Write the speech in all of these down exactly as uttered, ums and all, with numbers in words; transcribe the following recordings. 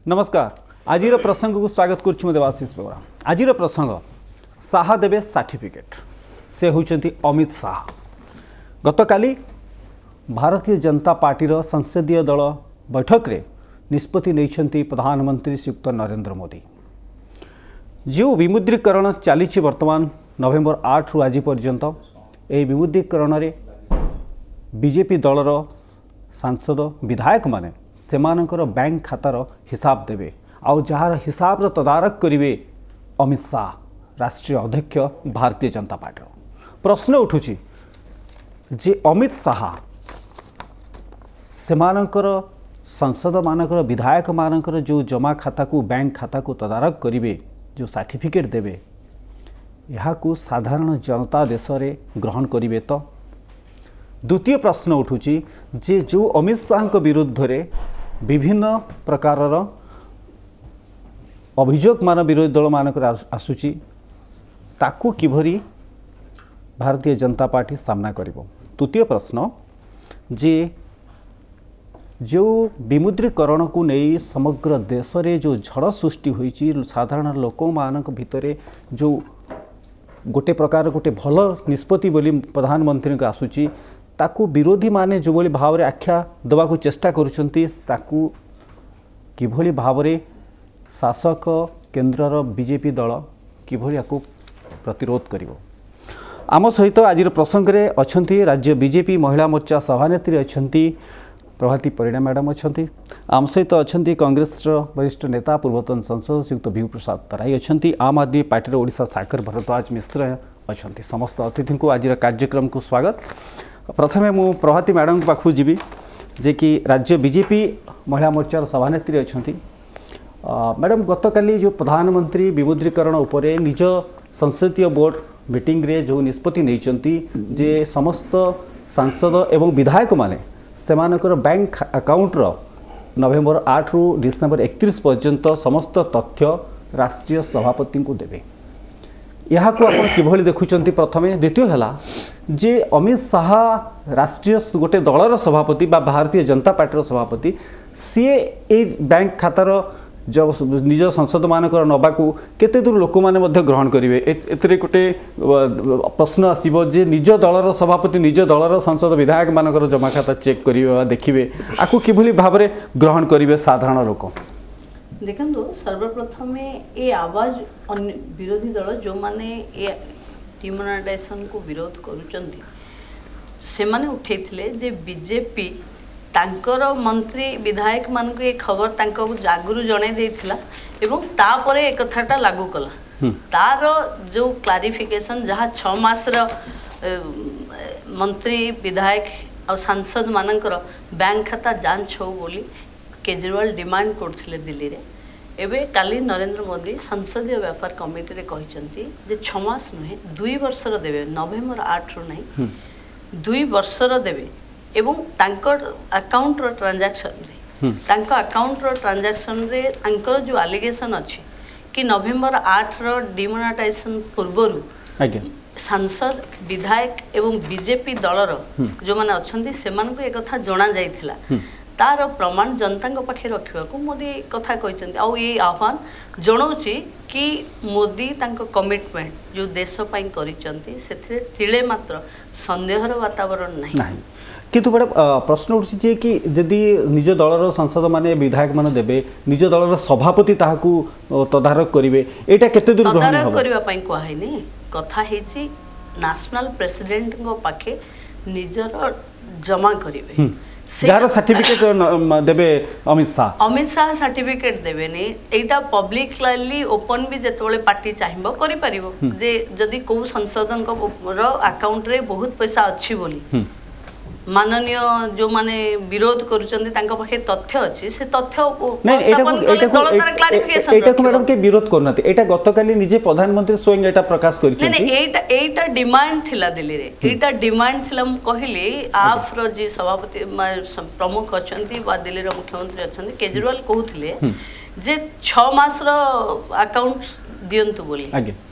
नमस्कार आजिर प्रसंग को स्वागत करुच्छु देवाशीष बेहुरा। आजिर प्रसंग साहा देबे सर्टिफिकेट से होउचंती अमित शाह। गतकाली भारतीय जनता पार्टी संसदीय दल बैठक रे निष्पत्ति नैछंती प्रधानमंत्री श्रीयुक्त नरेंद्र मोदी। जो विमुद्रीकरण चली वर्तमान नवेम्बर आठ रु आज पर्यंत ए विमुद्रीकरण रे बीजेपी दलर सांसद विधायक माने सेमानकर बैंक खातार हिसाब देवे आउ जार हिसाब रो तदारक करिवे अमित शाह राष्ट्रीय अध्यक्ष भारतीय जनता पार्टी। प्रश्न उठुची जे अमित शाह सेमानकर संसद मानकर विधायक मानकर जो जमा खाता को बैंक खाता को तदारक करिवे जो सर्टिफिकेट देवे यहाँ को साधारण जनता देश रे ग्रहण करिवे तो। द्वितीय प्रश्न उठुची जे जो अमित शाह को विरुद्ध रे विभिन्न प्रकार अभियोग मान विरोधी दल मानक आसुची ताकू किभरी भारतीय जनता पार्टी सामना करिवो। तृतीय प्रश्न जे जो विमुद्रीकरण को नहीं समग्र देश रे जो झड़ सृष्टि होईची साधारण लोक मानक भितरे जो गोटे प्रकार गोटे भल निष्पत्ति बोली प्रधानमंत्री को आसुची ताकू विरोधी माने जो भली भाव रे आख्या दबा को चेष्टा करुचंती ताकू किभली भाव रे शासक केंद्रर बीजेपी दल किभली आकू प्रतिरोध करिवो। आम सहित आज प्रसंग रे अछंती राज्य बीजेपी महिला मोर्चा सभानेत्री अछंती प्रभाती परिणा मैडम अछंती। आम सहित अछंती कांग्रेस वरिष्ठ नेता पूर्वतन सांसद श्रीयुक्त बिभु प्रसाद तराई अछंती। आम आदमी पार्टी ओडिशा सागर भरद्वाजमिश्र अछंती। समस्त अतिथि को आज कार्यक्रम को स्वागत। प्रथमे मु प्रभाती मैडम के पाखु जीवी जे कि राज्य बीजेपी महिला मोर्चार सभानेत्री अछंती। मैडम गतकाली जो प्रधानमंत्री विमुद्रीकरण उपरे निज संसदीय बोर्ड मीटिंग रे जो निष्पत्ति नैचंती जे समस्त सांसद एवं विधायक माने सेमानकर बैंक अकाउंट रो नवेम्बर आठ रु डिसेम्बर एकतीस पर्यंत समस्त तथ्य राष्ट्रीय सभापति को देवे। यहाँ को आप किभली देखुचंती प्रथमे। द्वितीय है जे अमित शाह राष्ट्रीय गोटे दलर सभापति बा भारतीय जनता पार्टी सभापति सी ए बैंक खातार जो निज संसद मानकर नबाकू केते दूर लोक माने मध्य ग्रहण करेंगे एतरे गोटे प्रश्न आसीबो जे निज दलर सभापति निज दलर संसद विधायक मानकर जमा खाता चेक करिवे देखिए आकू किभली भाव में ग्रहण करेंगे साधारण लोक। देखो सर्वप्रथम ये आवाज विरोधी दल जो माने ये डिमोनेटाइजेशन को विरोध करुचंती से माने उठेइथिले जे बीजेपी तांकर मंत्री विधायक मान को ये खबर तांको जागरू जणे देइथिला एवं तापरे एक कथाटा लागू कला तार जो क्लारिफिकेशन जहाँ छ मास रो मंत्री विधायक और सांसद मानकर बैंक खाता जांच हो बोली केजरीवाल डिमांड करथिले दिल्ली रे। एबे काली नरेंद्र मोदी संसदीय व्यापार कमिटी रे कहिसंती जे छ मास नुहे दुई वर्ष रो देबे नवेम्बर आठ रो नहीं दुई वर्ष रो देबे एवं तांकर अकाउंट रो ट्रांजैक्शन रे तांको अकाउंट रो ट्रांजैक्शन रे अंकर जो एलिगेशन अछि कि नवेम्बर आठ रो डिमोनेटाइजेशन पूर्वरु आज्ञा सांसद विधायक एवं बीजेपी दलर जो माने अछंती सेमान को एक कथा जणा जाइथिला तार प्रमाण जनता पाखे रखा मोदी कथा कहते आउ ये आह्वान जनाऊँगी कि मोदी तांको कमिटमेंट जो देश पाई करिसेंती सेथिरे तिले मात्र संदेहर वातावरण नहीं। किंतु बड़े प्रश्न उठी जे कि यदि निज दलर सांसद माने विधायक मान देबे निज दलर सभापति ताहाकू तदारक करिवे एटा केते दूर ग्रहण तदारक करबा पई कहैनी कथा हेची नेशनल प्रेसिडेंट को पाखे निजर जमा करिवे जार सर्टिफिकेट देबे अमित शाह अमित शाह सर्टिफिकेट देबे नहीं एटा पब्लिकली ओपन भी जेतोले पार्टी चाहिबो करि परिबो जे जदी को संसदन रो अकाउंट रे बहुत पैसा अछि बोली माननीय जो माने विरोध करूचंदी तांका पाखे तथ्य अछि से तथ्य उपस्थापन करले दल तार क्लैरिफिकेशन एटा को मैडम के विरोध करनाते एटा गतकाली निजे प्रधानमंत्री स्वयं एटा प्रकाश करिसेंती नहीं एटा एटा डिमांड थिला दिल्ली रे एटा डिमांड थिला हम कहिले आप रो जी सभापति प्रमुख अछंती बा दिल्ली रो मुख्यमंत्री अछंती केजरीवाल कहउथिले जे छ मास रो अकाउंट दियंतु बोली आगे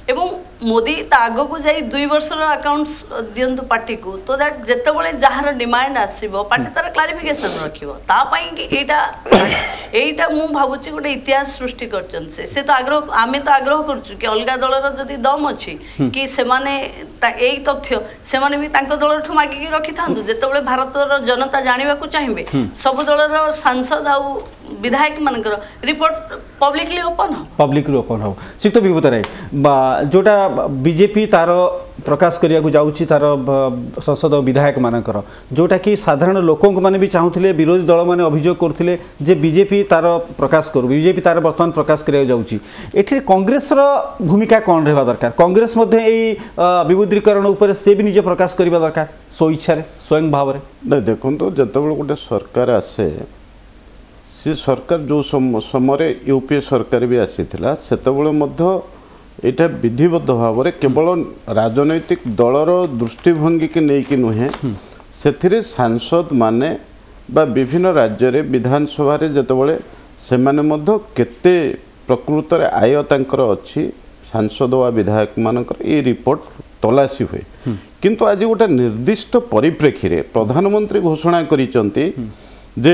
एवं मोदी आग को जाई दुई वर्ष अकाउंट्स दियंतु पार्टी को तो दैट जेतेबेले जहार डिमांड आसीबो पार्टी तार क्लारिफिकेशन रखिबो ता पई कि एटा एटा मु भाबुची गोटे इतिहास सृष्टि करचन से से तो आग्रह आमे तो आग्रह करछु कि अलगा दलर जदी दम अछि कि से माने एई तथ्य से माने भी तांको दलर ठु मागी कि रखि थांदु जेतेबेले भारतर जनता जानिबा को चाहिबे सब दलर सांसद आ विधायक मानकर रिपोर्ट पब्लिकली ओपन हो पब्लिकली ओपन हो सिक्त विभूत राय जोटा बीजेपी तार प्रकाश करिया को जाउची तार संसद विधायक मानकर जोटा कि साधारण लोकों माने भी चाहूथिले विरोधी दल माने अभियोग करथिले जे बीजेपी तार प्रकाश करू बीजेपी तार वर्तमान प्रकाश करिया जाउची एठी कांग्रेस रो भूमिका कोन रहबा दरकार कांग्रेस मध्ये एई विमुद्रीकरण ऊपर से भी निजे प्रकाश करिबा दरकार सो इच्छा रे स्वयं भाव रे नै देखंतो जतबेल गोटे सरकार आसे से सरकार जो समय यूपीए सरकार भी आसीथिला सेतबेले मध्य एटा विधिबद्ध भाव में केवल राजनैतिक दलर दृष्टिभंगी की नहीं नुहे से सांसद माने बा विभिन्न राज्य रे विधानसभा रे जतबेले से माने मध्य केते प्रकृत रे आय तांकर अछि सांसद वा विधायक मानकर ए रिपोर्ट तलासी हुए किंतु आज गोटे निर्दिष्ट परिप्रेक्षी रे प्रधानमंत्री घोषणा करिसंती जे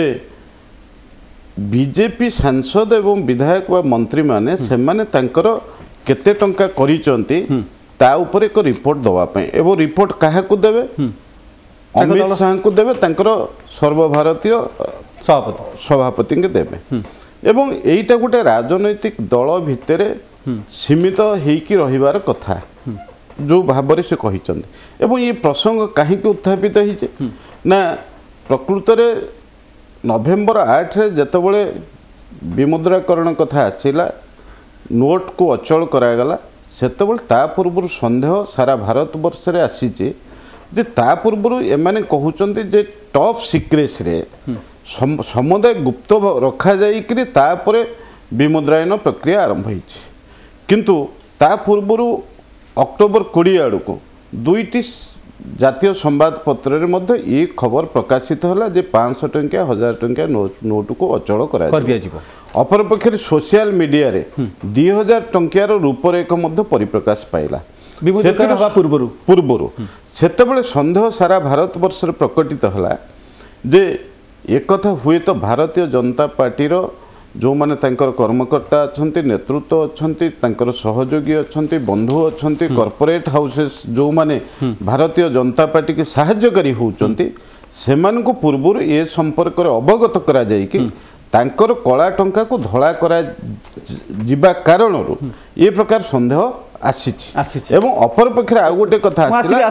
बीजेपी सांसद एवं विधायक व मंत्री माने से माने तांकर केते टंका करिसंती ता ऊपर एक रिपोर्ट दवा पय एवं रिपोर्ट काहा को देबे अमित शाह को देबे तांकर सर्वभारतीय सभापति सभापति के देबे एवं एईटा गोटे राजनैतिक दल भितरे सीमित हेकी रहिबार कथा जो भाबरे से कहिसंती एवं ये प्रसंग काहे के उत्थापित हिचे ना प्रकृत रे नवेम्बर आठ रे जतबेले विमुद्राकरण कथा आसिला नोट को अचल करागला सेतबेले ता पूर्व संदेह सारा भारत वर्ष रे आसीचे जे ता पूर्व एमाने कहउचंती जे टॉप सीक्रेट रे समुदाय गुप्त रखा जाई कि तापर विमुद्रायन प्रक्रिया आरंभ होईछि किंतु ता पूर्व अक्टोबर बीस आड़ को दुईटी जातीय संवादपत्र रे मध्य ये खबर प्रकाशित होला जे पाँच सौ टंकिया हजार टंकिया नोट को अचल करा कर दिया जिवो अपर पक्षे सोशल मीडिया रे दो हज़ार टंकियार रूपरेख मध्य परिप्रकाश पाइला विमुद्रीकरण पूर्व पूर्व सेतेबेले संदेह सारा भारत वर्ष रे प्रकटित होला जे एक कथा हुए तो भारतीय जनता पार्टी रो जो माने तांकर कर्मकर्ता अछंती नेतृत्व अछंती तांकर सहयोगी अछंती बंधु अछंती कॉर्पोरेट हाउसेस जो माने भारतीय जनता पार्टी के सहायकारी होउचंती सेमान को पूर्व ये संपर्क रे अवगत करा जाय कि तांकर कला टंका को धड़ा करा जिबा कारण रो ये प्रकार संदेह आसी एवं अपर पक्षे आ गोटे कथा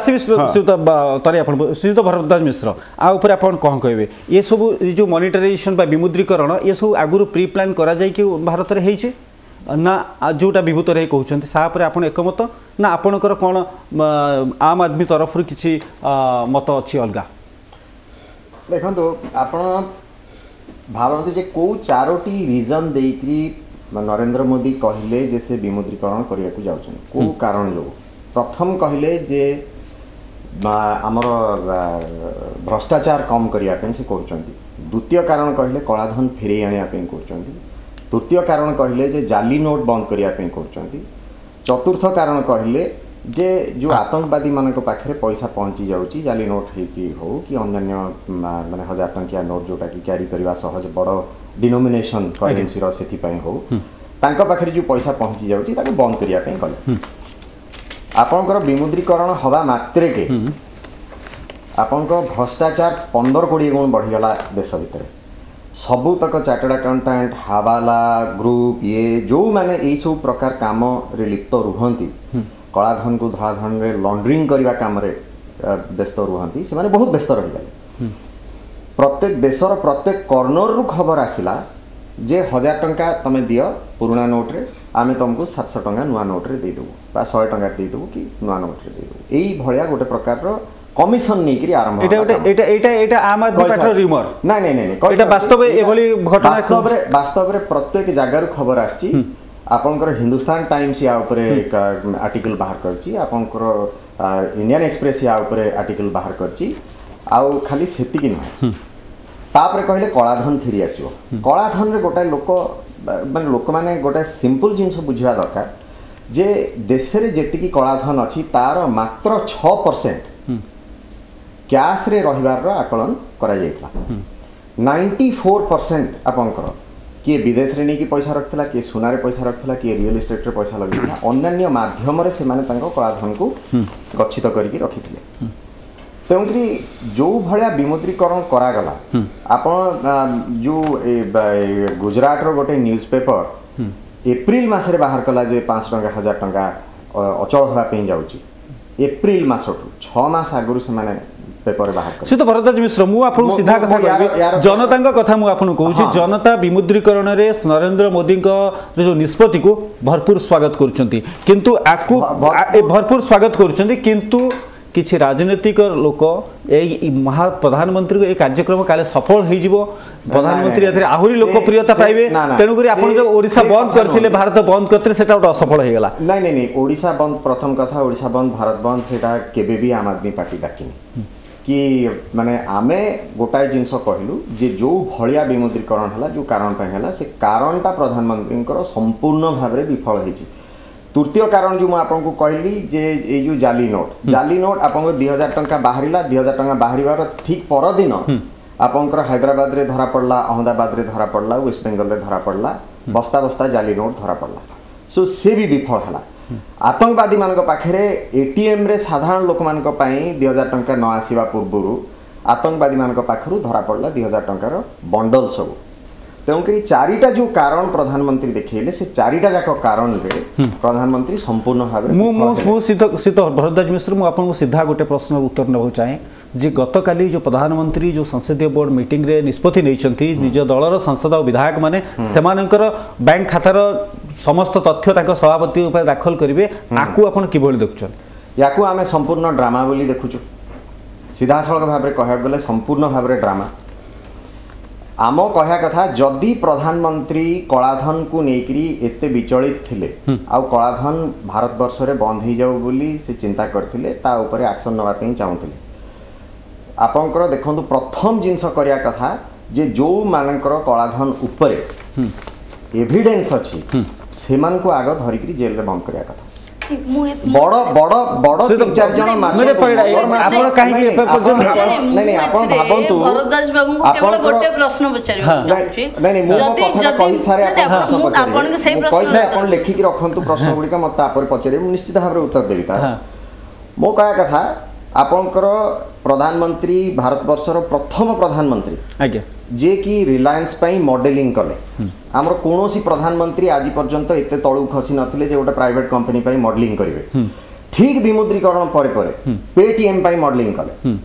श्रीयुत भरद्वाज मिश्र आ ऊपर आपण कौन कहबे ये सब जो मॉनिटराइजेशन बा विमुद्रीकरण ये सब आगुरु प्री प्लान करा जाय कि भारत रे हेइचे ना जोटा विभूत रे कहउचंती सा पर आपण एकमत ना आपणकर कोन आम आदमी तरफ रु किछि मत अछि अलगा देखंतो आपण भावंतु जे को चारोटी रीजन देकरी नरेंद्र मोदी कहले जे से विमुद्रीकरण करिया को जाउछन को कारण जो प्रथम कहले जे आमर भ्रष्टाचार कम करिया पे से कहउछंती द्वितीय कारण कहले कलाधन फेरे आनिया पे कहउछंती तृतीय कारण कहले जे जाली नोट बंद करिया पे कहउछंती चतुर्थ कारण कहले जे जो आतंकवादी मानक पाखे पैसा पहुंची जाउची जाली नोट हेकी हो कि अन्य माने हजार टंकिया नोट जोटा कि कैरी करबा सहज बड़ डिनोमिनेशन करेंसी रो सेथि पय हो तांका पाखे जो पैसा पहुंची जाउची ताके बंद करिया पे कहले आपनकर विमुद्रीकरण हवा मात्रे के आपनकर भ्रष्टाचार पंद्रह कोटी गुण बढ़ी गला देश भीतर सबु तक चार्टर्ड अकाउंटेंट हवाला ग्रुप ये जो माने ए सब प्रकार काम रे लिप्त रुहंती कलाधन को धराधन रे लॉन्ड्रिंग करबा काम रे व्यस्त रुहंती से माने बहुत व्यस्त रहि गले प्रत्येक देशर प्रत्येक कॉर्नर रु खबर आसिला जे हजार टंका तमे दियो पुराना नोट रे आमे तुमको सात सौ टंका नुआ नोट रे दे देबो बा सौ टंका दे देबो कि नुआ नोट रे दे देबो एई भलिया गोटे प्रकार रो कमिशन नै करी आरंभ एटा एटा एटा एटा आम आदमी पाटर रिमर नै नै नै एटा वास्तव एभली घटना वास्तव रे वास्तव रे प्रत्येक जगह रो खबर आछि आपनकर हिंदुस्तान टाइम्स या ऊपर एक आर्टिकल बाहर करछि आपनकर इंडियन एक्सप्रेस या ऊपर आर्टिकल बाहर करछि आउ खाली सेति कि नै तापर कहले कलाधन फेरी आसीबो कलाधन रे गोटा लोक माने लोक माने गोटा सिंपल जिंस बुझिया दरकार जे देश रे जेतिकी कलाधन अच्छी तार मात्र छह परसेंट कैश रे रहिबार आकलन करा जायतला नाइंटी फोर परसेंट आपनकर किए विदेश रे नहीं पैसा रखला किए सुनारे पैसा रखला किए रियल एस्टेट रे पैसा लगेला अन्य माध्यम रे से माने तांको कलाधन को गच्छित करके रखिथिले तेणुकरी जो भाया विमुद्रीकरण करागला आपण जो गुजरात रो गोटे न्यूज पेपर एप्रिल मासरे बाहर कला जे पाँच टंका हजार टंका अचल होगा पे जाउची एप्रिल मासठू छह मास आगुरु से माने पेपर बाहर कर से तो भरद्वाज मिश्र मु आपन सीधा कथा कहबी जनता कथा मु आपन कहूची जनता विमुद्रीकरण रे नरेंद्र मोदी को जो निष्पत्ति को भरपूर स्वागत करूछंती किंतु आकु भरपूर स्वागत करूछंती किंतु किसी राजनीतिक लोक ए महा प्रधानमंत्री को ए कार्यक्रम काले सफल हो जीवो प्रधानमंत्री एथरे आहुरी लोकप्रियता पाइबे तेनु करी आपण जो ओडिसा बंद करथिले भारत बंद करथिले सेटा उटा असफल हो गेला नहीं नहीं नहीं ओडिसा बंद प्रथम कथा ओडिसा बंद भारत बंद सेटा केबे भी आम आदमी पार्टी डाकिनी कि माने आमे गोटाए जिनस कहलु जे जो भलिया विमुद्रीकरण हला जो कारण पे हला से कारणटा प्रधानमंत्री संपूर्ण भाव में विफल होइछि तृतीय कारण जो आपको कहली जे ये जो जाली नोट जाली नोट आपको दुई हजार टंका बाहरिला दुई हजार टंका बाहर ठीक पर दिन आपंकर हैदराबाद रे धरा पड़ला अहमदाबाद रे धरा पड़ला वेस्ट बेंगल रे धरा पड़ला बस्ता बस्ता जाली नोट धरा पड़ला सो से भी विफल हला आतंकवादी मान पाखे एटीएम रे साधारण लोक मान दुई हजार टंका न आसवा पूर्व आतंकवादी मान पाखु धरा पड़ला दुई हजार टंकार बंडल सब तेणुकरी चारिटा जो कारण प्रधानमंत्री देखिले से चारिटा जाक कारण रे प्रधानमंत्री संपूर्ण भाव मु मु सीध भरद्वाज मिश्र मु आपन सीधा गोटे प्रश्न उत्तर नेबो चाहे जे गतकाली जो प्रधानमंत्री जो संसदीय बोर्ड मीटिंग रे निष्पत्ति नैछंती निज दलर सांसद और विधायक माने सेमानकर बैंक खातार समस्त तथ्य ताको सभापति ऊपर दाखल करिवे आकु आपन किबोली देखुछन याकु आमे संपूर्ण ड्रामा बोली देखुछु सीधा सळक भाव रे कहबा गले संपूर्ण भाव रे ड्रामा आम कहया कथा जदि प्रधानमंत्री कलाधन को लेकरी एते विचलित थिले आ कलाधन भारत वर्ष रे बंद हो जाऊ बोली से चिंता करथिले ता ऊपर एक्शन नवा पे चाहूथिले आपनकर देखंतु प्रथम जिंस करिया कथा जे जो मानकर कलाधन ऊपर एविडेंस अछि सेमान को आग धरिकरी जेल रे बंद करिया कथा बड़ बड़ बड़ तीन चार जन मेरे परिडा आपण काहे के पर्यंत नहीं नहीं आपण भाबंतु भरद्वाज बाबू को केवल गोटे प्रश्न पचारियो नहीं नहीं मु कथा कहि सारे आपण आपण के सही प्रश्न कहि आपण लेखि कि रखंतु प्रश्न गुडी का मत तापर पचारे निश्चित भाव रे उत्तर देबी ता मो कहया कथा आपनकर प्रधानमंत्री भारत वर्षर प्रथम प्रधानमंत्री आज्ञा जे कि रिलायंस पाई मॉडलिंग कले आमर कोनोसी प्रधानमंत्री आज पर्यंत एते तळु खसी नथिले जे गोटे प्राइवेट कंपनी पाई मॉडलिंग करिवे ठीक विमुद्रीकरण परे परे पेटीएम पाई मॉडलिंग कले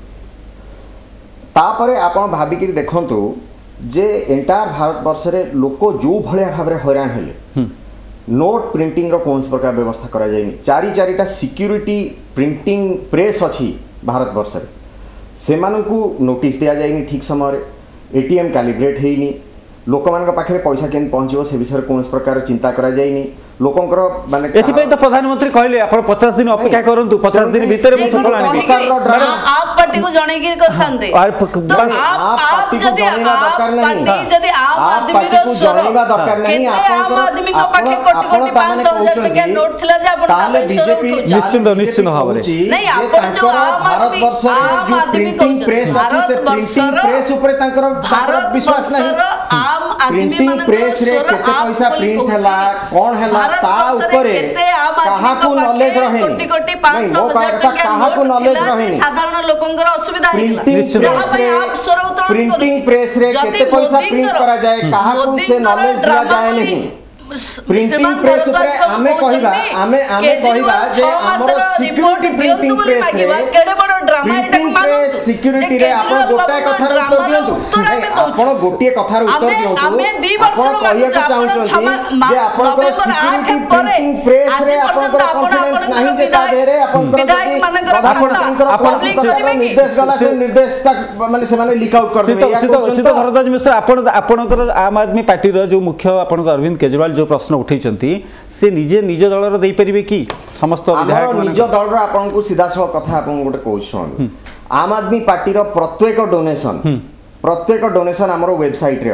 तापरे आपण भाबी कि देखंतु जे एंटायर भारत वर्ष रे लोक जो भलिया भाबरे हैरान हेले नोट प्रिंटिंग रो कोन प्रकार व्यवस्था करा जायनी चारि चारिटा सिक्यूरिटी प्रिंटिंग प्रेस अछि भारत वर्ष रे सेमानकु नोटिस दिया जायनी ठीक समय रे एटीएम कैलिब्रेट हेनी लोक मान पाखे पैसा केन पहुँचो से विषय कौन प्रकार चिंता करा जायनी लोकंकर माने एथिपै तो प्रधानमंत्री कहले आपण पचास दिन अपेक्षा करंतु पचास दिन भीतर मु सफल आनी आप पार्टी को जणे की करथांते तो आप आप जदी आप पार्टी जदी आप आदमी रो जणेबा दरकार नहीं आप आदमी को पाखे कोटी कोटी पाँच सौ हजार टका नोट थिला जे आपण ताले बीजेपी निश्चित निश्चित भाबरे नहीं आपण जो आम आदमी भारत वर्ष जो प्रिंटिंग प्रेस अछि से प्रिंटिंग प्रेस ऊपर तांकर भारत विश्वास नहीं आम आदमी मान प्रेस रे केते पैसा प्रिंट हला कोन हला ता ऊपर कहा को नॉलेज रहे कोटी कोटी पाँच सौ हजार टका कहा को नॉलेज रहे साधारण लोकंकर असुविधा हिला जहां पे आप स्वर उत्तोलन प्रिंटिंग प्रेस रे केते पैसा प्रिंट करा जाए कहा को से नॉलेज दिया जाए नहीं प्रिंटिंग प्रेस ऊपर हमें कहिबा हमें हमें कहिबा जे हमर सिक्यूरिटी प्रिंटिंग प्रेस रे केडे बड़ ड्रामा एटा प्रिंटिंग प्रेस सिक्यूरिटी रे आपण गोटाए कथार उत्तर दियंतु आपण गोटिए कथार उत्तर दियंतु हमें दी वर्ष कहिया को चाहउछंती जे आपण सिक्यूरिटी प्रिंटिंग प्रेस रे आपण कॉन्फिडेंस नहीं जे ता दे रे आपण विधायक मानकर आपण निर्देश गला से निर्देश माने से माने लीक आउट कर देबे सीधा सीधा भरद्वाज मिश्र आपण आपणकर आम आदमी पार्टी रो जो मुख्य आपण अरविंद केजरीवाल जो प्रश्न उठैचंती से निजे निज दलर देई परिबे की समस्त विधायक निज दलर आपन को सीधा सह कथा आपन गोटे कहउछन आम आदमी पार्टी रो प्रत्येक डोनेशन प्रत्येक डोनेशन हमरो वेबसाइट रे अछि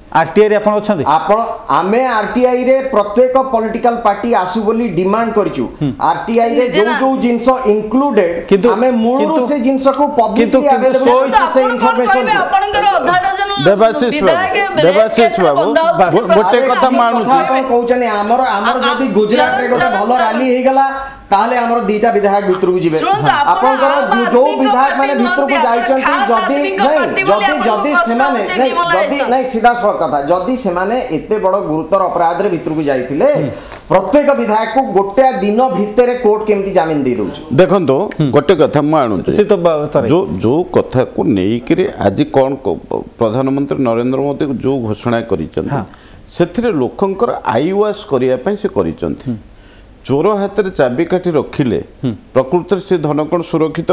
आरटीआई रे आपण अछंती आपण आमे आरटीआई रे प्रत्येक पॉलिटिकल पार्टी आसु बोली डिमांड करचु आरटीआई रे जो जो जिंस इंक्लूडेड आमे मूळ से जिंस को पब्लिकली अवेलेबल से इंफॉर्मेशन आपनकर अधार जन देवाशीष बाबू देवाशीष बाबू गोटे कथा मानु आपण कहउछनी हमर हमर जदी गुजरात रे गोटे भलो रैली हे गला ताले हमर दीटा विधायक भितर को जिवे आपनकर जो विधायक माने भितर को जाइछन जदी नहीं जदी जदी सेमाने नहीं जदी नहीं सीधा सर कथा जदी सेमाने एते बड़ गुरुतर अपराध रे भितर को जाइथिले प्रत्येक विधायक को गोटे दिन भितर कोर्ट केमती जमीन दे दउछ देखन तो गोटे कथा मानु जो जो कथा को नेई करी आज कोन प्रधानमंत्री नरेंद्र मोदी जो घोषणा करिछन सेथिरे लोकंकर आई वाश करिया पय से करिछन चोर हाथ में चाबिकाठी रखिले प्रकृति से धन कौन सुरक्षित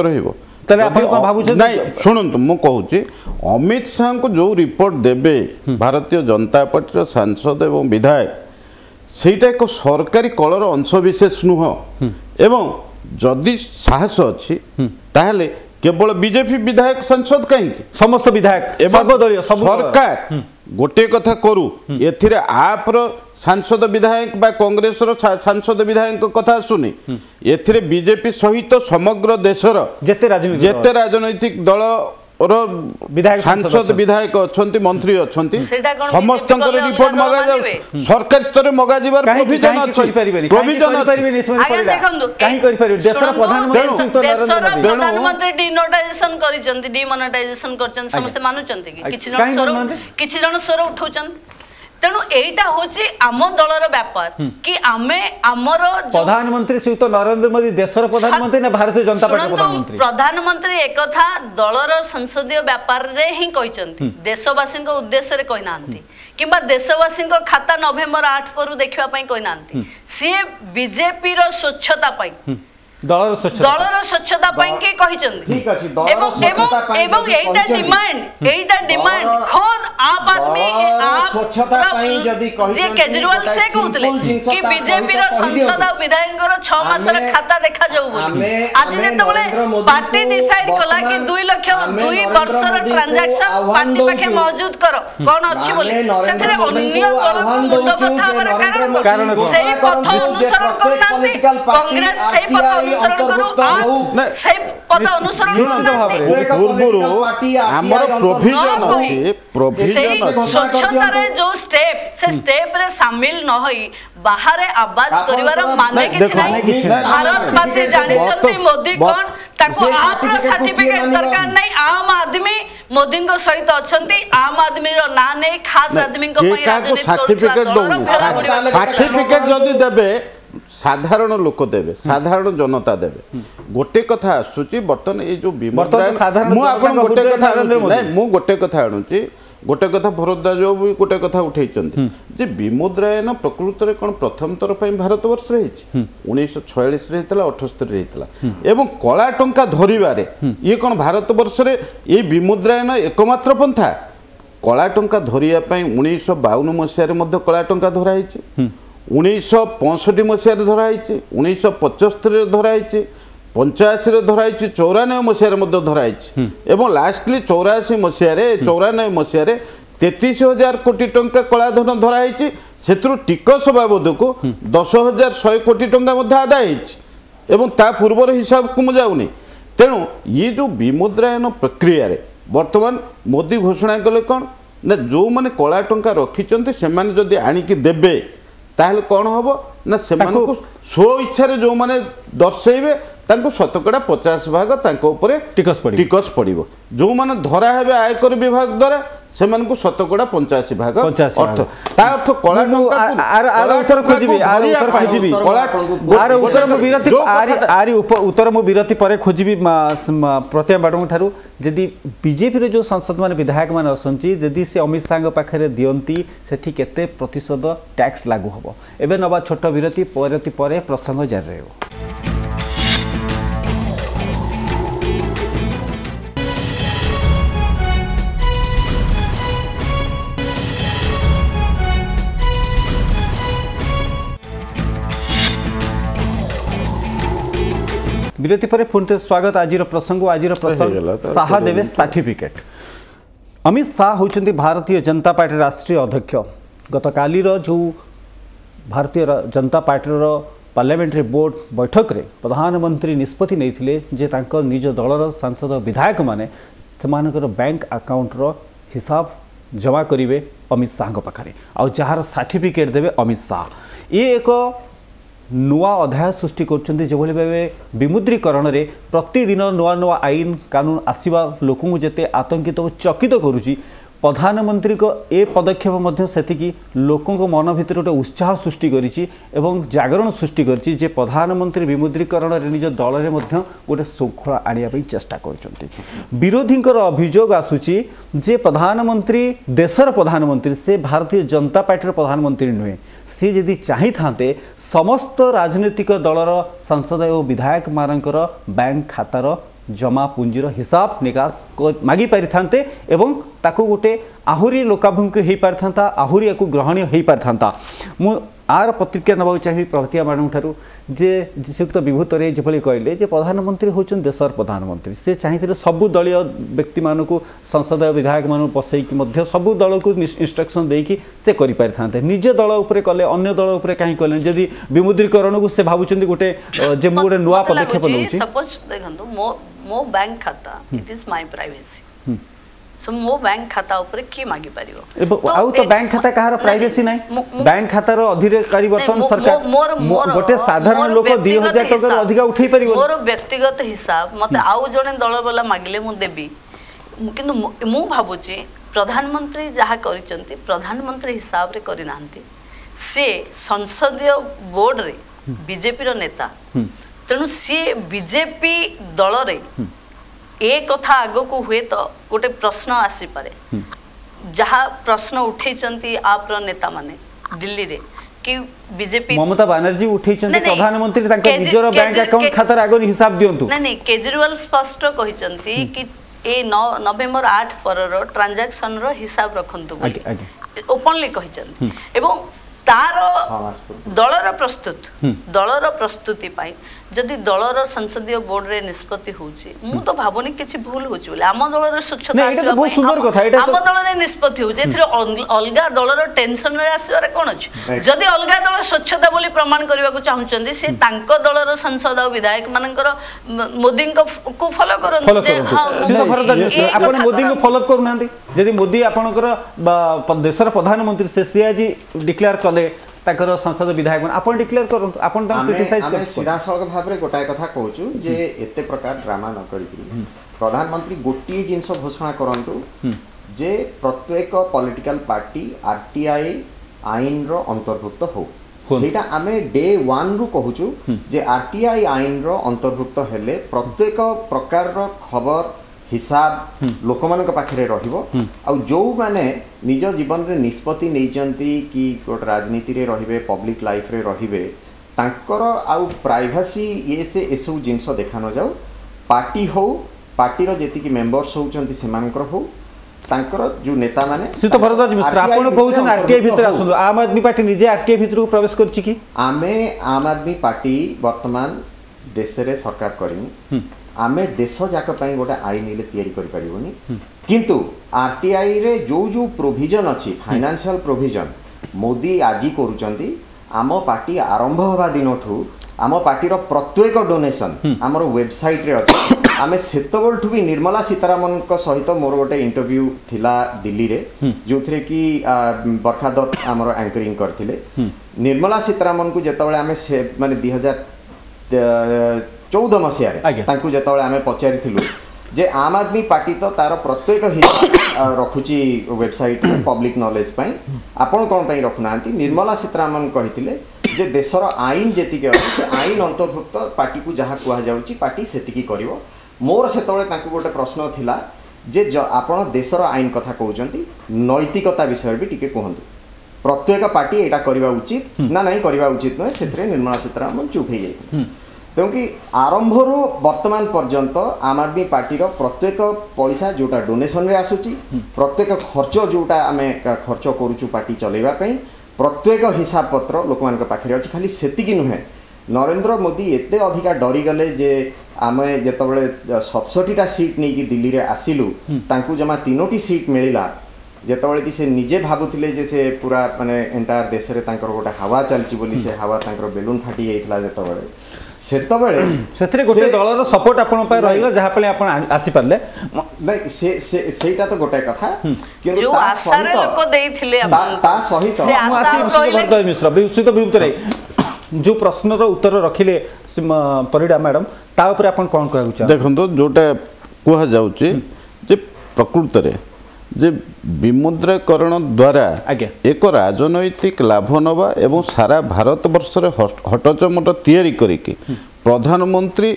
रहा शुणु मु कहूँ अमित शाह को जो रिपोर्ट देबे भारतीय जनता पार्टी सांसद एवं विधायक सेटा एक सरकारी कलर अंशविशेष नुह एवं जदि साहस अच्छी ताहले केवल बीजेपी विधायक सांसद कहीं समस्त विधायक सरकार गोटे कथा करू एथिरे आप्र सांसद विधायक बा कांग्रेस सांसद विधायक कथा सुनी एथिरे बीजेपी सहित समग्र देशर जेते राजनीतिक जेते राजनैतिक दल विधायक सांसद विधायक अछंती मंत्री अछंती समस्त रिपोर्ट मगा जाउ सरकार स्तर मगा जिबार प्रोविजन अछि प्रोविजन आगे देखंतु काहे करि परिबे देशर प्रधानमंत्री प्रधानमंत्री डिनोटाइजेशन करिसंती डिमोनेटाइजेशन करछन समस्त मानुचंती कि किछि जण स्वर किछि जण स्वर उठाउछन तेणु एटा होची आम दलर व्यापार कि आमे आमर प्रधानमंत्री श्रीयुत नरेंद्र मोदी देशर प्रधानमंत्री ना भारतीय जनता पार्टी प्रधानमंत्री प्रधानमंत्री एक कथा दलर संसदीय व्यापार रे ही कहिसंती देशवासी उद्देश्य रे कहिनांती किबा देशवासी खाता नवेम्बर आठ पर देखिबा पई कहिनांती सी बीजेपी रो स्वच्छता पई दलर स्वच्छता दलर स्वच्छता पई के कहिसंती ठीक अछि दलर स्वच्छता पई एवं एटा डिमांड एटा डिमांड खुद आप आदमी आप स्वच्छता पई जदी कहि जे केजरीवाल से कहउतले कि बीजेपी रो संसद विधायक रो छह मास रे खाता देखा जाऊ बोली आज जेतबले पार्टी डिसाइड कला कि दो लाख दो वर्ष रो ट्रांजैक्शन पार्टी पाखे मौजूद करो कोन अछि बोली सेथरे अन्य दल को मुंड बथा हमार कारण कारण सेही पथ अनुसरण करनांती कांग्रेस सेही पथ अनुसरण करू आज सेही पथ अनुसरण करनांती पूर्वरु हमर प्रोविजन अछि प्रोविजन स्वच्छता रे जो स्टेप से स्टेप रे शामिल न होई बाहर आवाज करिवार माने किछ नै भारतवासी जानि जल्दी मोदी कोन ताको आप रो सर्टिफिकेट दरकार नै आम आदमी मोदी को सहित अछंती आम आदमी रो ना नै खास आदमी को पई राजनीति सर्टिफिकेट दो सर्टिफिकेट जदी देबे साधारण लोक देवे साधारण जनता देवे गोटे कथा आसुची बर्तन ए जो मु आपन गोटे कथा नै मु गोटे कथा आणुची गोटे कथा भरद्वाज भी गोटे कथा उठेइचंती जे विमुद्रायन प्रकृति रे कोन प्रथम थर पई भारत वर्ष रे हिच उन्नीस सौ छियालीस रे हितला अठहत्तर रे हितला एवं कला टंका धरिबारे ये कोन भारत वर्ष रे ए विमुद्रायन एकमात्र पंथा कला टंका धरिया पई उन्नीस सौ बावन मसिया रे मध्ये कला टंका धरा हिच उन्नीस सौ पैंसठ मसीह धराई उन्नीस सौ पचहत्तर धराई पंचाशी धराई चौरानवे मसीह धराई एवं लास्टली चौराशी मसीह चौरानवे मसीह तेतीस हजार कोटी टंका कलाधन धराई से टिकस बाबद को दस हजार शहे कोटी टंका आदाय एवं ता पूर्वर हिसाब को मुझे तेणु ये जो विमुद्रायन प्रक्रिया बर्तमान मोदी घोषणा कले कौन ना जो मैंने कला टंका रखिंट से जदि आणिकी देबे ताहले कौन हम ना से स्व इच्छा जो मैंने दर्शेबे तांको शतकड़ा पचास भाग टिकस पड़ो टिकस पड़ो जो मैंने धरा है आयकर विभाग द्वारा से शतकड़ा पंचाशी भाग अर्थ ता अर्थ कला उत्तर खोजिबी आर उत्तर मु विरति आर उत्तर मु विरति परे खोजिबी प्रतिभा मैडम ठारू जदि बीजेपी रे जो सांसद माने विधायक माने असंची जदि से अमित शाह पाखरे दियंती सेठी केते प्रतिशत टैक्स लागू हबो एबे नबा छोट विरति परति परे प्रसंग जारी रहबो। विरति पर पुनः स्वागत आज प्रसंग आज प्रसंग साहा देबे सर्टिफिकेट अमित शाह होती भारतीय जनता पार्टी राष्ट्रीय अध्यक्ष गत कालीर जो Bharatiya Janata party parliamentary board बैठक रे प्रधानमंत्री निष्पत्ति नहीं जे तांकर निज दलर सांसद विधायक माने सेमानकर बैंक अकाउंट रो हिसाब जमा करेंगे अमित शाह पाखे आउ जार सर्टिफिकेट देवे अमित शाह ये एक नुआ अध्याय सृष्टि कर भाव विमुद्रीकरण में प्रतिदिन नुआ नुआ आईन कानून आसवा लोक जिते आतंकित और चकित करुच्ची प्रधानमंत्री को ए पदक्षेप से लोकों मन भर गोटे उत्साह सृष्टि करिछि एवं जागरण सृष्टि करिछि जे प्रधानमंत्री विमुद्रीकरण रे निज दल में गोटे शृंखला आनिया चेष्टा कर विरोधी अभियोग आसुची जे प्रधानमंत्री देशर प्रधानमंत्री से भारतीय जनता पार्टी प्रधानमंत्री नुहे सी जदि चाही थांते समस्त राजनीतिक दलर सांसद और विधायक मानकर बैंक खातार जमा पुंजीर हिसाब निकास मागी पारि थांते एवं ताको गोटे आहुरी लोकाभिमुखी हो पारि थांता आहुरी याकू ग्रहणीय हो पारि थांता मु आर प्रतिक्रिया नबाक चाहिए प्रभाती मैडम ठारू जे श्रीयुक्त विभूतरे जो कहले जे प्रधानमंत्री होचन देशर प्रधानमंत्री से चाहिए सबु दलीय व्यक्ति मानक संसद विधायक मान बसैकी सबु दल को इंस्ट्रक्शन देकी से करि पारि थांते निज दल उपरे कले अन्य दल उपरे काहे कले जदि विमुद्रीकरण को से भाबुचंदी गोटे जे मु गोटे नुवा पदक्षेप लउची सपोज देखंतु मो मो बैंक खाता it is my privacy so मो बैंक खाता ऊपर की मागी परियो आउ तो बैंक खाता कहार प्राइवेसी नै बैंक खातार अधिकारी वर्तमान सरकार मोर मोर गोटे साधारण लोक दो हज़ार टका अधिक उठै परिबो मोर व्यक्तिगत हिसाब मते आउ जने दल वाला मागिले मु देबी किंतु मु भाबुची प्रधानमंत्री जहा करिसंती प्रधानमंत्री हिसाब रे करि नांती से संसदीय बोर्ड रे बीजेपी रो नेता तेणु सी बीजेपी दल रे ए कथा आगो को हुए तो गोटे प्रश्न आसी पारे जहाँ प्रश्न उठे आप नेता माने दिल्ली रे कि बीजेपी ममता बनर्जी उठे प्रधानमंत्री तांके निजर बैंक अकाउंट खातार आगो हिसाब दियंतु नहीं नहीं केजरीवाल स्पष्ट कहिसंती कि ए नवेम्बर आठ पर रो ट्रांजैक्शन रो हिसाब रखंतु बोली ओपनली कहिसंती एवं तार दलर प्रस्तुत दलर प्रस्तुति पाई जदि दलर संसदीय बोर्ड रे निष्पत्ति होची मु तो भाबोनी किछि भूल होची बोले आम दलर स्वच्छता आसीबा बहुत सुंदर कथा एटा आम दलर रे निष्पत्ति होची एथरे अलगा दलर टेंशन रे आसीबारे कोन अछि जदि अलगा दल स्वच्छता बोली प्रमाण करबा को चाहुचंदी से तांको दलर सांसद और विधायक मानकर मोदी को फॉलो करन आपण मोदी को फॉलो करनांती जदि मोदी आपनकर देशर प्रधानमंत्री से सीआजी डिक्लेयर कले ताकर संसद विधायक आपण डिक्लेयर करंतु आपण ता क्रिटिसाइज कर सीधा सळक भाबरे गोटाय कथा कहूचु जे एते प्रकार ड्रामा न करी प्रधानमंत्री गोटी जिंस घोषणा करंतु जे प्रत्येक पॉलिटिकल पार्टी आरटीआई आईन रो अंतर्भुक्त हो सेटा आमे डे वन रु कहूचु जे आरटीआई आईन रो अंतर्भुक्त हेले प्रत्येक प्रकार रो खबर हिसाब लोक मान पाखे रहिबो आ जो माने निज जीवन रे निष्पत्ति नैचंती कि गोटे राजनीति रे रहिबे पब्लिक लाइफ रे रहिबे तांकर आउ प्राइवेसी ये से एसु जिंस देखा न जाऊ पार्टी हो पार्टी रो जेति कि मेंबर्स होचंती सेमानकर हो तांकर जो नेता माने श्रीयुक्त भरद्वाज आपण कहउछन आरटीआई भितर आसु आम आदमी पार्टी निजे आरटीआई भितर को प्रवेश करछि कि आमे आम आदमी पार्टी वर्तमान देश रे सरकार करिनी आमे देश जाक पई गोटे आईन इले तयारी करि परिबोनी किंतु आरटीआई रे जो जो प्रोविजन अछि फाइनेंशियल प्रोविजन मोदी आजी करूचंती आम पार्टी आरंभ होबा दिनठू आम पार्टी रो प्रत्येक डोनेशन हमर वेबसाइट रे अछि आमे सेतबोलठू भी निर्मला सीतारामन को सहित मोर गोटे इंटरव्यू थिला दिल्ली रे जोथरे कि बरखा दत्त हमर एंकरिंग करथिले निर्मला सीतारामन को जेतबेले आमे माने दो हज़ार चौदह मसीह जो आम पचारि जे आम आदमी पार्टी तो तार प्रत्येक हिसाब रखुची वेबसाइट पब्लिक नॉलेज पाई आपण कौन पाई रखुना निर्मला सीतारामन कही जे देशर आईन जी से आईन अंतर्भुक्त पार्टी को जहाँ कहुच्छी पार्टी से करिवो मोर से गोटे प्रश्न थिला जे आपण देशर आईन कथा कहते नैतिकता विषय भी टिके कहतु प्रत्येक पार्टी यहाँ करवा उचित ना नहीं करवा उचित नुहे से निर्मला सीतारामन चुप हो जाए क्योंकि आरंभ रु वर्तमान पर्यंत आम आदमी पार्टी रो प्रत्येक पैसा जोटा डोनेशन रे आसुची प्रत्येक खर्च जोटा आमे खर्च करूचु पार्टी चलेबा पई प्रत्येक हिसाब पत्र लोक मान पाखे अच्छी खाली सेतिकी नुहे नरेंद्र मोदी एते अधिका डरी गले जे आमे जेतबळे सतसठी टा सीट नहीं कि दिल्ली रे आसिलु तांकु जमा तीनोटी सीट मिलिला जेतबळे कि से निजे भाबुथिले जे से पूरा माने एंटायर देश रे तांकर गोटे हवा चलची बोली से हवा तांकर बेलून फाटी जाइतला जेतबळे सेतबळे सेतरे गोटे दलर सपोर्ट आपण पाय रहिला जहा पले आपण आसी परले नहीं से से सेटा तो गोटे कथा किंतु जो आशा रे लोक देइथिले आपण ता सहित से आशा भरद्वाज मिश्र विस्तृत विभूतरे जो प्रश्नर उत्तर रखिले परिडा मैडम ता ऊपर आपण कोन कहू छ देखंतो जोटा कोहा जाउची जे प्रकृत रे जे विमुद्राकरण द्वारा एक राजनैतिक लाभ नवा एवं सारा भारत वर्ष रे हटचमट तैयारी करिके प्रधानमंत्री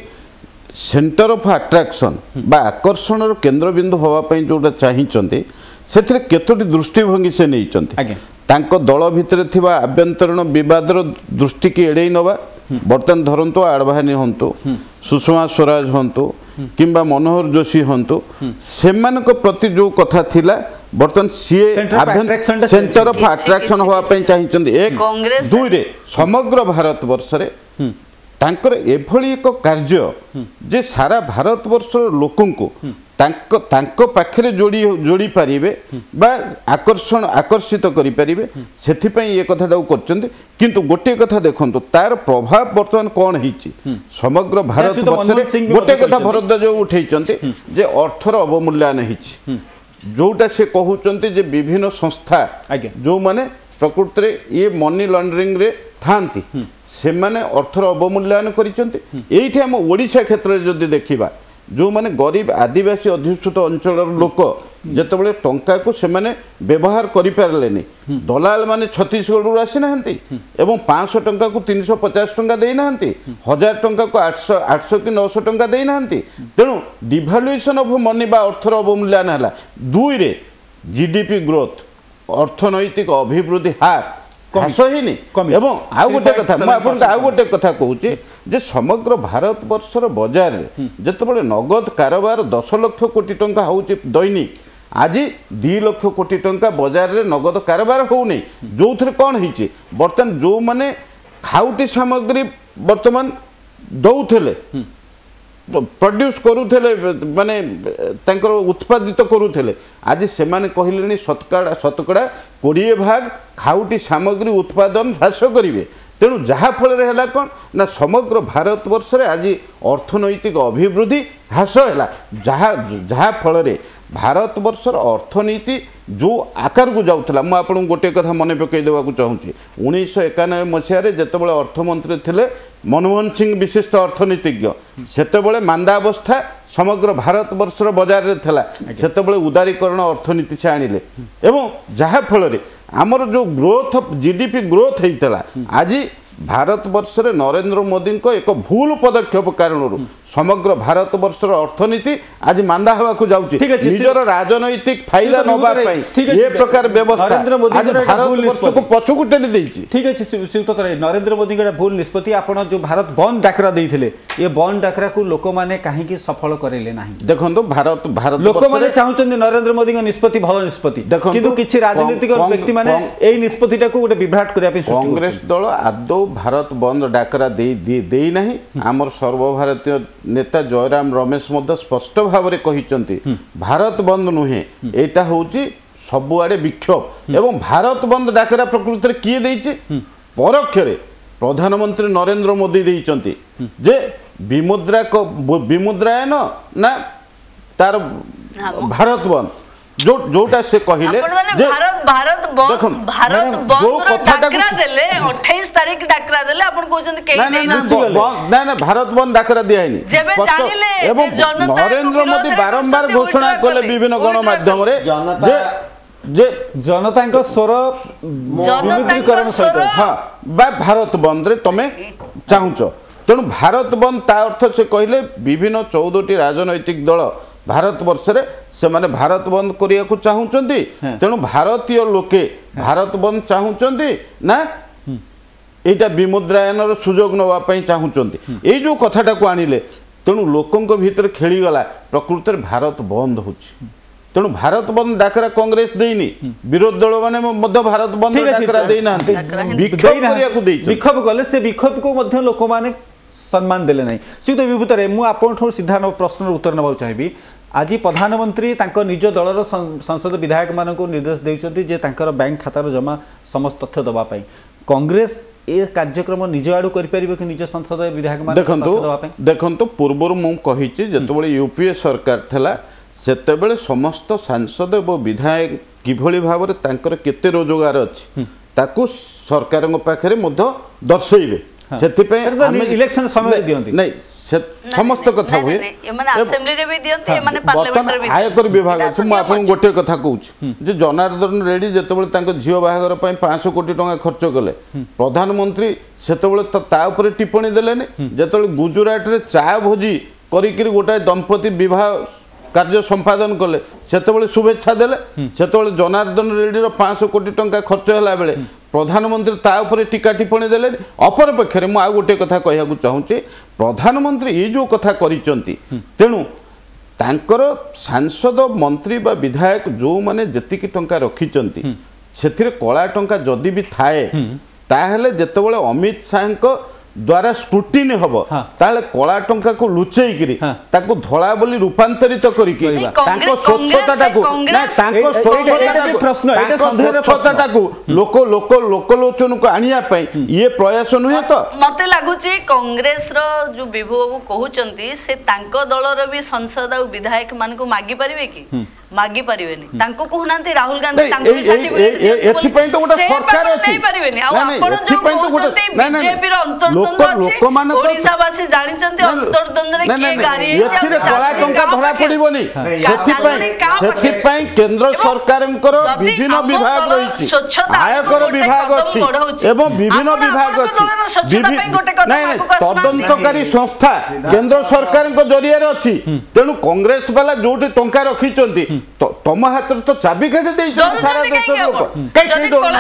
सेंटर ऑफ अट्रैक्शन बा आकर्षण केंद्र बिंदु होवा पई जोटा चाहिचंती सेथरे केतोटी दृष्टिभंगी से नैचंती तांको दल भितर थिबा आभ्यंतरण विवादर दृष्टि की एड़े नवा बर्तमान धरंतु आडवाणी हंतु सुषमा स्वराज हंतु किंबा मनोहर जोशी हंतु सेमानक प्रति जो कथा थिला बर्तमान सीए सेंटर ऑफ अट्रैक्शन होवा पई चाहिचंती एक दुई रे समग्र भारत वर्ष रे तांकर एभली एक कार्य जे सारा भारत वर्ष लोकन को तांको तांको पाखरे जोड़ी जोड़ी पारिबे बा आकर्षण आकर्षित करि पारिबे सेथि पई ए कथाटा करचंती किंतु गोटे कथा देखंतु तार प्रभाव वर्तमान कोन हिची समग्र भारत वर्ष रे गोटे कथा भरद्वाज उठैचंती जे अर्थर अवमूल्यन हिची जोटा से कहउचंती जे विभिन्न संस्था जो माने प्रकृति रे ये मनी लॉन्ड्रिंग रे थांती से माने अर्थर अवमूल्यन करिचंती एइठी हम ओडिशा क्षेत्र रे जदि देखिबा जो माने गरीब आदिवासी अध्युषित अंचल लोक जेतबळे टंका को से माने व्यवहार करि पारलेनी दलाल माने छत्तीसगढ़ रु आसी नाहंती एवं पाँच सौ टंका को तीन सौ पचास टंका देई नाहंती हजार टंका को आठ सौ आठ सौ कि नौ सौ टंका देई नाहंती तेणु डिवैल्यूएशन ऑफ मनी बा अर्थर अवमूल्यन हला दुई रे जीडीपी ग्रोथ अर्थनैतिक अभिवृद्धि हार ह्रास होनी एवं आउ गोटे कथा मुझे आउ गोटे कथा कहूँ जे समग्र भारत वर्षर बजार में जितेबाला नगद कारोबार दस लक्ष कोटी टंका हो दैनिक आज दि लक्ष कोटी टंका बजार में नगद कारोबार होनी जो थे कौन हो बर्तमान जो मैंने खाउटी सामग्री बर्तमान दौले प्रोड्यूस करुले माने तांकर उत्पादित करुले आज से माने कहले शतकड़ा शतकड़ा कोड़े भाग खाउटी सामग्री उत्पादन ह्रास करेंगे तेणु जहाँ फल है कौन ना समग्र भारत वर्ष रे आज अर्थनैतिक अभिवृद्धि ह्रास है जहाँ जहाँ फल भारत वर्षर अर्थनीति जो आकार को जाऊला मुझे आपको गोटे कथा मन पकई देवाक चाहूँगी उन्नीस एकानबे मसीह जितेबाला अर्थमंत्री थे मनमोहन सिंह विशिष्ट अर्थनीतिज्ञ सेतेबेले मांदावस्था समग्र भारत वर्षर बजार रे थला सेतेबेले उदारीकरण अर्थनीति से आनिले एवं जहाँ फल आमर जो ग्रोथ जीडीपी ग्रोथ होता आज भारत वर्ष रे नरेंद्र मोदी को एक भूल पदक्षेप कारण समग्र भारत वर्षर अर्थनीति आज मांदा होगा जाऊँगी निजर राजनैतिक फायदा नवा ये प्रकार व्यवस्था आज भारत वर्ष को पछकु टेली देछि ठीक अछि श्रीयुत तराई नरेंद्र मोदी के भूल निष्पत्ति आपण जो भारत बंद डाकरा देइथिले ये बंद डाकरा को लोक माने काहे की सफल करेले नाही देखंतो भारत भारत लोक माने चाहुचंदी नरेंद्र मोदी के निष्पत्ति भल निष्पत्ति किंतु किछि राजनीतिक व्यक्ति माने एई निष्पत्तिटा को गोटे विभ्राट करिया पे कांग्रेस दल आदौ भारत बंद डाकरा दे देई नाही हमर सर्वभारतीय नेता जयराम रमेश मध्य स्पष्ट भाव में कही भारत बंद नुहे यहाँ हूँ सबुआड़े विक्षोभ एवं भारत बंद डाकरा प्रकृति में किए देइछि परोक्ष प्रधानमंत्री नरेंद्र मोदी देइछंती जे विमुद्रा को विमुद्रायन ना तार भारत बंद जो जोटा से कहिले जे भारत भारत बंद भारत बंद डाकरा देले अट्ठाईस तारीख डाकरा देले आपण कहउछन के नै ना ना भारत बंद डाकरा दियाइनी जेबे जानिले एवं नरेंद्र मोदी बारंबार घोषणा कले विभिन्न गणमाध्यम रे जे जे जनता को स्वर जनता स्वर हां बा भारत बंद रे तमे चाहुचो तेणु भारत बंद ता अर्थ से कहले विभिन्न चौदह टी राजनैतिक दल भारत वर्ष रे से माने भारत बंद करिया को चाहुचंती तेणु भारतीय लोके भारत बंद चाहुचंती ना एटा विमुद्रायन रो सुजोग नवा पई चाहुचंती ए जो कथाटा को आनिले तेणु लोकंक भीतर खेली गला प्रकृति भारत बंद होची तेणु भारत बंद डाकरा कांग्रेस देनी विरोधी दल माने मध्य भारत बंद डाकरा देना विक्षोभ करियाकू देई विक्षोभ कले से विक्षोभ को मध्य लोक माने सम्मान देले नहीं श्रीयुत विभूतरे मु आपन सीधा प्रश्न उत्तर नबा चाहिए आज प्रधानमंत्री तांको निज दलर संसद विधायक मान को निर्देश देउछथि जे तांकर बैंक खातार जमा समस्त तथ्य दबा पाई कांग्रेस ए कार्यक्रम निज आडू करि परिबे कि निज संसद विधायक मान देखंतु देखंतु पूर्वर मु कहिछि जेतबेले यूपीए सरकार थला सेतेबेले समस्त सांसद और विधायक किभली भाबरे तांकर केते रोजगार अछि ताकू सरकार पाखरे मध्य दर्शइबे सेति पे इलेक्शन समय दियंती नहीं समस्त कथा हुए आयकर विभाग अच्छे मुझे गोटे कथा कहूँ जे जनार्दन रेड्डी जिते झील बाहागर पाँच कोटी टंका खर्च कले प्रधानमंत्री से टिप्पणी देलेनि जो गुजरात रे चा भोजी करी गोटाए दंपति विवाह कार्य संपादन कले से शुभेच्छा देले से जनार्दन रेड्डी पाँच कोटी टंका खर्च होला बेले प्रधानमंत्री ता उपरे टीका टिप्पणी देले अपर पक्षरे मु आ गोटे कथा कहया चाहूँगी प्रधानमंत्री ये जो कथा करिसंती तेणु तांकर सांसद मंत्री बा विधायक जो माने जतिकी टंका रखिचंती सेथिरे कला टंका जदि भी थाए ताहेले जेतेबेले अमित शाह द्वारा स्क्रूटिनी हम ताले कला टंका को लुचेई ताको धला बोली रूपांतरित करिके ताको स्वच्छताटाको ना ताको स्वच्छताटाको स्वच्छताटाको लोक लोक लोकलोचन को आनिया पई ये प्रयास नुहे तो मते लागुची कांग्रेस रो जो विभू बाबू कहउचंती से तांको दलर भी संसद आ विधायक मान को मागी परिबे की मागी परिबेनी तांको कहनांती राहुल गांधी तांको सर्टिफिकेट एथि पई तो गोटा सरकार अछि नहीं परिबेनी आ आपण जो कहउचंती बीजेपी रो अंतर्द्वंद अछि ओडिसावासी जानिचंती अंतर्द्वंद रे के गारी एथिरे कला टंका धरा पड़िबोनी सेथि पई सेथि पई केंद्र सरकारंकर विभिन्न विभाग रहिछि आयकर विभाग अछि एवं विभिन्न विभाग अछि नहीं तदंतकारी संस्था केंद्र सरकारंक जरिया रे अछि तेनु कांग्रेस वाला जोटी टंका रखिचंती तम हाथ तो चाबी काटी दे सारा देश लोक कई डर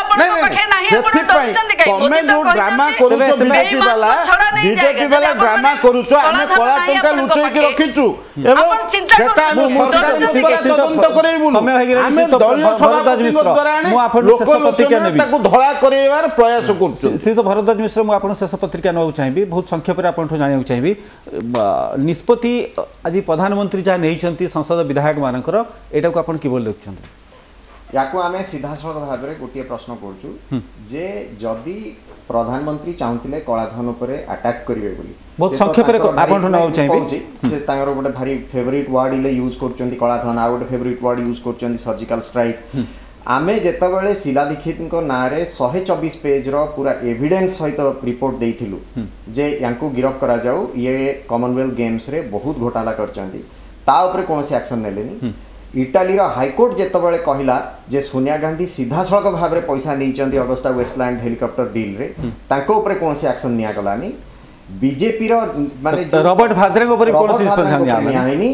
तमे जो ड्रामा करूछ बीजेपी वाला बीजेपी वाला ड्रामा करूछ आमे कला टंका लुचै के रखिछु एवं सेटा हम सरकार तदंत करैबु समय हो गेलै आमे दलीय सभापति द्वारा मु आपन शेष पत्रिका नेबी ताको धळा करैबार प्रयास करछु श्री तो भरद्वाज मिश्र मु आपन शेष पत्रिका नौ चाहिबी बहुत संक्षेप रे आपन जानियो चाहिबी निष्पत्ति आज प्रधानमंत्री जा नैचंती संसद विधायक मानकर एटा को आपन किबोल देखछंती याको आमे सीधा सळख भाबरे गोटिए प्रश्न करछु जे जदी प्रधानमंत्री चाहूतिले कलाधन उपरे अटैक करिवे बोली बहुत संक्षेप रे आपन नौ चाहिबी से तांगर गोटे भारी फेवरेट वर्ड इले यूज करचंती कलाधन आ गोटे फेवरेट वर्ड यूज करचंती सर्जिकल स्ट्राइक आमे जेतबेले शिला दीक्षित नारे एक सौ चौबीस पेज रो पूरा एविडेंस सहित रिपोर्ट देइथिलु जे यांको गिरफ करा जाऊ ये कॉमनवेल्थ गेम्स रे बहुत घोटाला करचंती ता ऊपर कौन से एक्शन नेलेनी इटाली रो हाईकोर्ट जेतबेले कहिला जे सोनिया गांधी सीधा सड़क भाव में पैसा नैचंती अगस्टा वेस्टलैंड हेलिकॉप्टर डील रे तांको ऊपर कौन से एक्शन निया गलानी बीजेपी रो माने रॉबर्ट भाद्रे को ऊपर कौन से निष्पत्ति निया आनी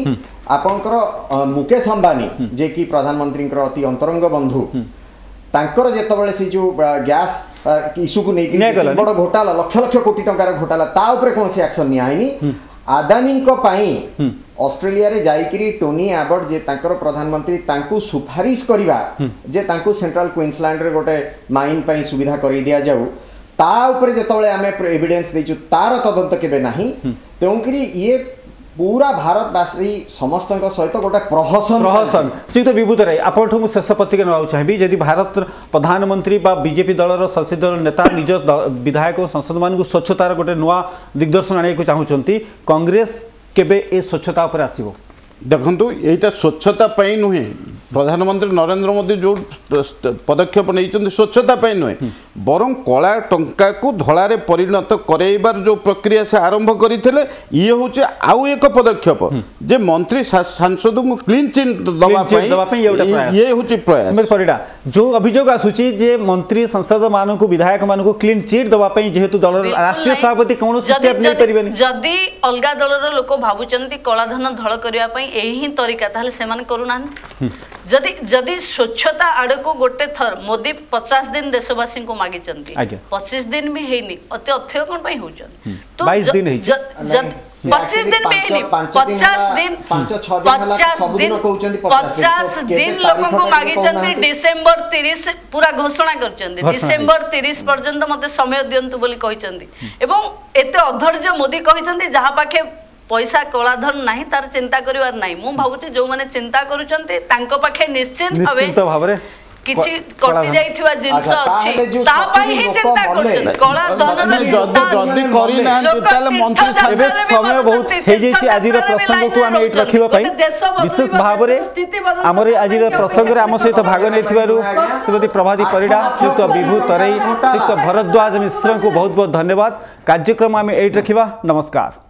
आपनकर मुकेश अंबानी जे कि प्रधानमंत्री अति अंतरंग बंधु तांकर जेतबेले से जो गैस इशू को नहीं बड़ घोटाला लक्ष लक्ष कोटी टंकार घोटाला ता ऊपर कौन से एक्शन निया आनी आदानी को पाई ऑस्ट्रेलिया रे जाईकरी टोनी एबर्ट जे तांकर प्रधानमंत्री तांकू सुपारिश करिवा जे तांकू सेंट्रल क्वींसलैंड रे गोटे माइन पई सुविधा करि दिया जाऊ ता ऊपर जेतबेले आमे एविडेंस देचु तार तदंत केबे नाही तेउकरी ये पूरा भारतवासी समस्त सहित गोटे प्रहसन प्रहसन श्री तो विभूत राय आपठू शेष पत्रिका ना चाहिए यदि भारत प्रधानमंत्री बा बीजेपी दलर संसदीय दल नेता निज विधायक संसद मान स्वच्छतार गोटे नुआ दिग्दर्शन आने चाहूँगी कांग्रेस केबे ए स्वच्छता उपर आसीबो देखंतु एटा स्वच्छता पई नुहे प्रधानमंत्री नरेंद्र मोदी जो पदक्षेप नहीं स्वच्छता पई नुहे बरं कला टंका को धड़ारे परिणत करैबार जो प्रक्रिया से आरंभ करथिले ये होचे आउ एक पदक्षेप जे मंत्री सांसद को क्लीन चिट दबा पई ये होचे प्रयास स्मित परिडा जो अभियोग आसुची जे मंत्री सांसद मान को विधायक मान को क्लीन चिट दबा पई जेहेतु दल राष्ट्रीय सभापति कौन स्टेप नै परिबेनी जदी अलगा दलर लोक भाबुचंती कलाधन धळ करिया पई एही तरीका ताले से मान करूना जदि जदि स्वच्छता आड़ को गोटे थर मोदी पचास दिन देशवासी को मागी पच्चीस दिन भी हेनी अति अत्यय कौन होचन बाईस दिन पच्चीस दिन भी नहीं पचास दिन पचास दिन पचास दिन लोक को मागी डिसेम्बर तीस पूरा घोषणा कर डिसेम्बर तीस पर्यंत मते समय दियंतु बोली कहिसंती एवं एते अधैर्य मोदी कहिसंती जहा पाखे पैसा कलाधन नाही तार चिंता करिवार नाही मु भाबुची जो माने चिंता करूचंती तांको पाखे निश्चित भाबे किछि कटि जाइथिवा जिंस अछि ता पई ही चिंता करछन कला धन जदी जदी करि ना ताले मंत्री एबे समय बहुत हे जेछि आजिर प्रसंग को हम एट रखिबा पई विशेष भाव रे हमरे आजिर प्रसंग रे हम सहित भाग नेथिबारु श्रीमती प्रभाती परिडा श्रीयुक्त विभू तराई श्रीयुक्त भरद्वाज मिश्र को बहुत बहुत धन्यवाद कार्यक्रम हम एट रखिबा नमस्कार।